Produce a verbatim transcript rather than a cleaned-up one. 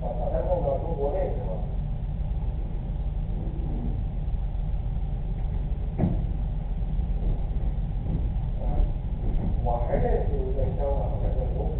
把把它弄到中国内是吧？啊，我还认识一个香港的叫刘